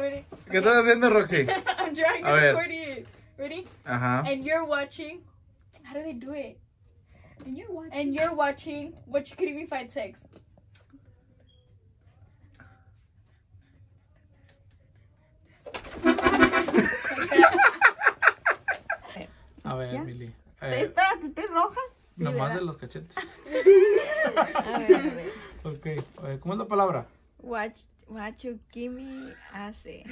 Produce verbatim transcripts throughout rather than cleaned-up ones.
ready. ¿Qué estás haciendo, Roxy? I'm trying to A ver. record you. Ready? Ajá. And you're watching. How do they do it? And you're watching. And you're watching What You Kidding Me Fight Text. A ver, ¿Ya? Mili. Eh, Eh, Espérate, ¿estoy roja? Sí, nomás ¿verdad? de los cachetes. A ver, a ver. Ok. A ver, ¿cómo es la palabra? Watch, Wachukimi hace.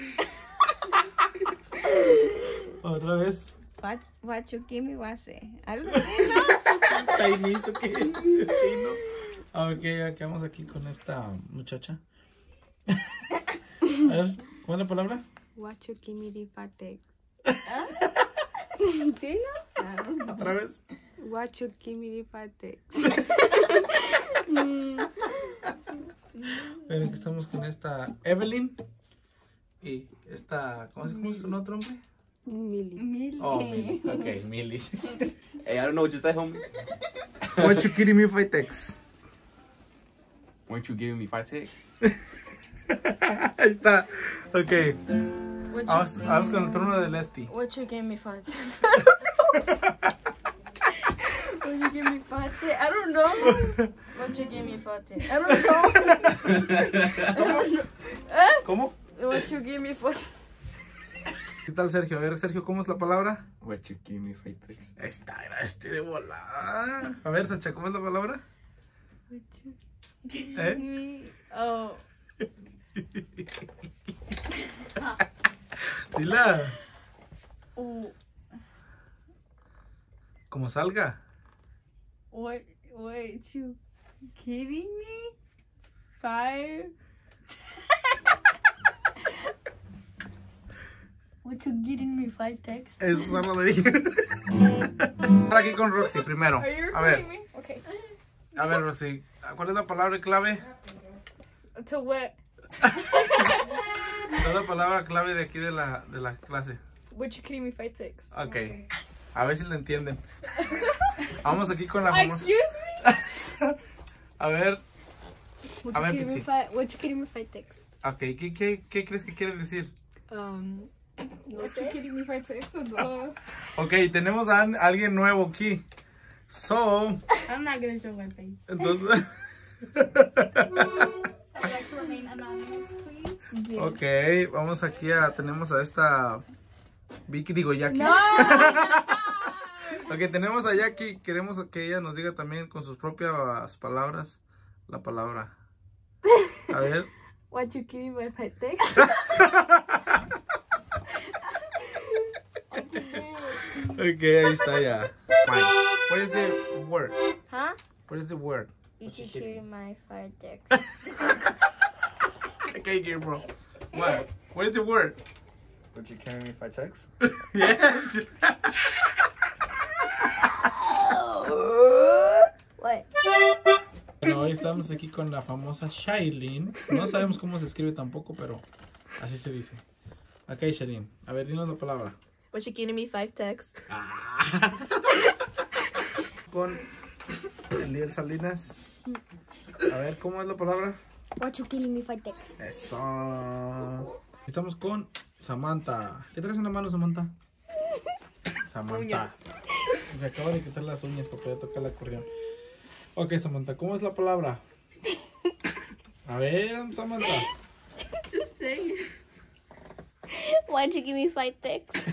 Otra vez. Watch, Wachukimi hace. Algo así, ¿no? Chinese, ¿o qué? Chino. Ok, ya quedamos aquí con esta muchacha. A ver, ¿cómo es la palabra? Wachukimiri Fatex. ¿Sí, no? Otra vez. Wachukimiri Fatex. Ven, aquí estamos con esta Evelyn. Y esta, ¿cómo se llama su otro nombre? Mili. Mili. Oh, Mili. Ok, Mili. Hey, I don't know what you said, homie. What you kidding me, Fitex? Weren't you giving me five ticks? Ahí está. Ok. What you, Vamos, vamos con el turno de Lesty. what you Give Me Fight Text. What You Give Me Fight Text. I don't know. What You Give Me Fight Text. I don't know. ¿Cómo? Eh? ¿Cómo? What You Give Me Fight. ¿Qué tal, Sergio? A ver, Sergio, ¿cómo es la palabra? What you giving me five ticks? Ahí está, era este de volada. A ver, Sacha, ¿cómo es la palabra? ¿Eh? Oh. Dila. Oh. Como salga. What? Wait, you kidding me? Five. What you getting me? Five texts. Eso es lo de dije. Estar aquí con Roxy primero. Are you A recording ver, me? Okay. a ver, Roxy. ¿Cuál es la palabra clave? To what? ¿Cuál es la palabra clave de aquí de la, de la clase? What you kidding me? Five texts. Ok. A ver si lo entienden. Vamos aquí con la famosa. Excuse me. A ver. What A you ver, kidding me? Pixie. Five. What you kidding me? Five texts. Ok, ¿qué, qué, qué crees que quiere decir? Um, What you kidding me? Five texts. Uh, Ok, tenemos a an- alguien nuevo aquí. So, I'm not gonna show my face. entonces. I'd like to remain anonymous, please. Ok, vamos aquí a. Tenemos a esta. Vicky, digo Jackie. No. Ok, tenemos a Jackie. Queremos que ella nos diga también con sus propias palabras la palabra. A ver. What you kidding me? Fatex. Ok, ahí está ya. Fine. What is the word? Huh? What is the word? You What you should kidding? kidding my five texts. Okay, here, bro. What? What is the word? Would you carry me five ticks? Yes. What? Bueno, hoy estamos aquí con la famosa Shailene. No sabemos cómo se escribe tampoco, pero así se dice. Ok, Shailene. A ver, dinos la palabra. What you kidding me? Five texts. Ah. Con Eliel Salinas. A ver, ¿cómo es la palabra? What you kidding me? Five texts. Eso. Estamos con Samantha. ¿Qué traes en la mano, Samantha? Samantha. Uñas. Se acaba de quitar las uñas para poder tocar el acordeón. Ok, Samantha, ¿cómo es la palabra? A ver, Samantha. Why'd you give me five texts?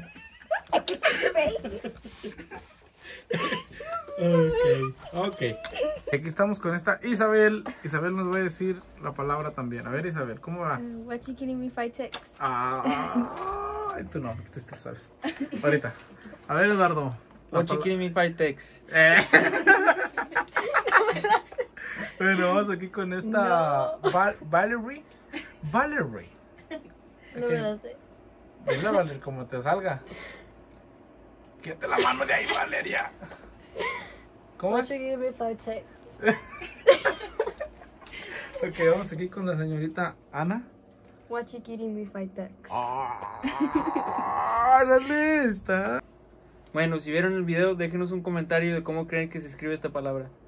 Ok, ok. Aquí estamos con esta Isabel. Isabel nos va a decir la palabra también. A ver, Isabel, ¿cómo va? What you kidding me? Five texts. Ah, tú no, porque tú te sabes. Ahorita. A ver, Eduardo. la What you pala- giving me five ticks? Eh. Bueno, vamos aquí con esta Val- Valerie. Valerie. No Ok. me lo sé. Dile, Valerie, como te salga. Quédate la mano de ahí, Valeria. ¿Cómo What es? you kidding me? Five texts. Ok, vamos aquí con la señorita Ana. What you kidding me? Five texts. ¡Ah! ¡La lista! Bueno, si vieron el video, déjenos un comentario de cómo creen que se escribe esta palabra.